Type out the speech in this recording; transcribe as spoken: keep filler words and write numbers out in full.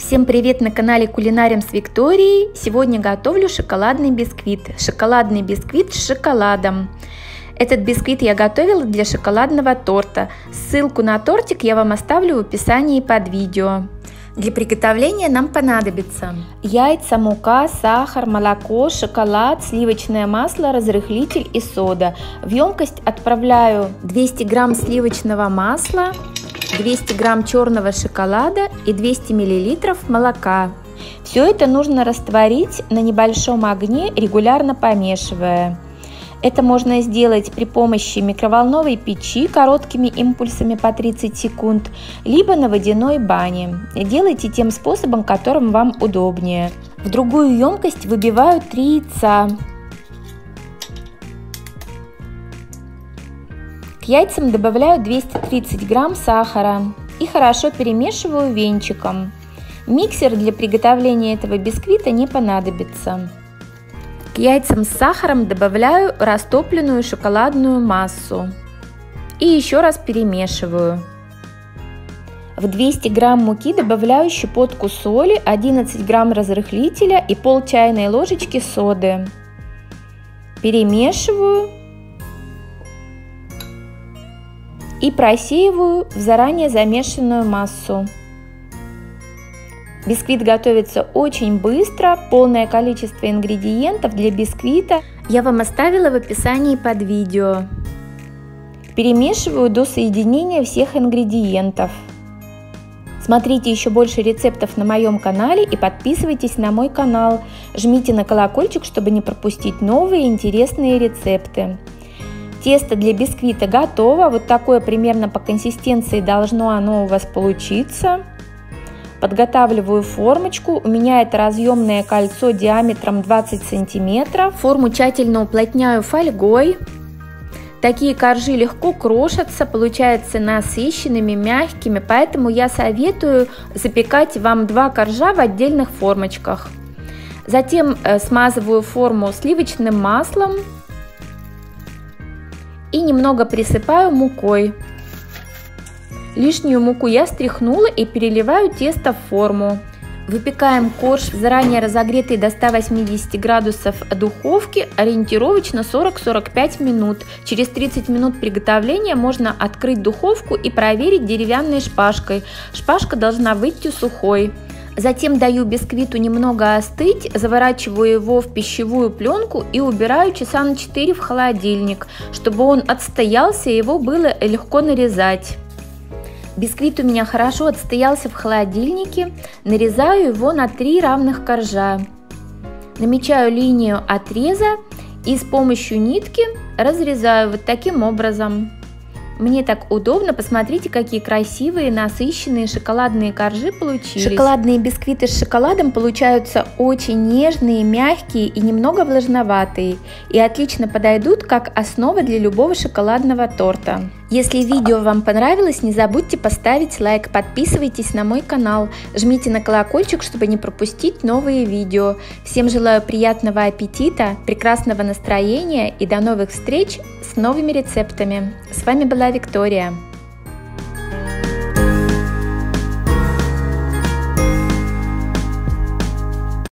Всем привет на канале Кулинарим с Викторией. Сегодня готовлю шоколадный бисквит. Шоколадный бисквит с шоколадом. Этот бисквит я готовила для шоколадного торта. Ссылку на тортик я вам оставлю в описании под видео. Для приготовления нам понадобится яйца, мука, сахар, молоко, шоколад, сливочное масло, разрыхлитель и сода. В емкость отправляю двести грамм сливочного масла, двести грамм черного шоколада и двести миллилитров молока. Все это нужно растворить на небольшом огне, регулярно помешивая. Это можно сделать при помощи микроволновой печи короткими импульсами по тридцать секунд, либо на водяной бане. Делайте тем способом, которым вам удобнее. В другую емкость выбиваю три яйца. К яйцам добавляю двести тридцать грамм сахара и хорошо перемешиваю венчиком. Миксер для приготовления этого бисквита не понадобится. К яйцам с сахаром добавляю растопленную шоколадную массу и еще раз перемешиваю. В двести грамм муки добавляю щепотку соли, одиннадцать грамм разрыхлителя и пол чайной ложечки соды. Перемешиваю и просеиваю в заранее замешанную массу. Бисквит готовится очень быстро, полное количество ингредиентов для бисквита я вам оставила в описании под видео. Перемешиваю до соединения всех ингредиентов. Смотрите еще больше рецептов на моем канале и подписывайтесь на мой канал. Жмите на колокольчик, чтобы не пропустить новые интересные рецепты. Тесто для бисквита готово, вот такое примерно по консистенции должно оно у вас получиться. Подготавливаю формочку, у меня это разъемное кольцо диаметром двадцать сантиметров. Форму тщательно уплотняю фольгой. Такие коржи легко крошатся, получаются насыщенными, мягкими, поэтому я советую запекать вам два коржа в отдельных формочках. Затем смазываю форму сливочным маслом и немного присыпаю мукой. Лишнюю муку я стряхнула и переливаю тесто в форму. Выпекаем корж в заранее разогретой до ста восьмидесяти градусов духовке ориентировочно сорок — сорок пять минут. Через тридцать минут приготовления можно открыть духовку и проверить деревянной шпажкой. Шпажка должна выйти сухой. Затем даю бисквиту немного остыть, заворачиваю его в пищевую пленку и убираю часа на четыре в холодильник, чтобы он отстоялся и его было легко нарезать. Бисквит у меня хорошо отстоялся в холодильнике, нарезаю его на три равных коржа. Намечаю линию отреза и с помощью нитки разрезаю вот таким образом. Мне так удобно, посмотрите, какие красивые, насыщенные шоколадные коржи получились. Шоколадные бисквиты с шоколадом получаются очень нежные, мягкие и немного влажноватые, и отлично подойдут как основа для любого шоколадного торта. Если видео вам понравилось, не забудьте поставить лайк, подписывайтесь на мой канал, жмите на колокольчик, чтобы не пропустить новые видео. Всем желаю приятного аппетита, прекрасного настроения и до новых встреч с новыми рецептами. С вами была Виктория.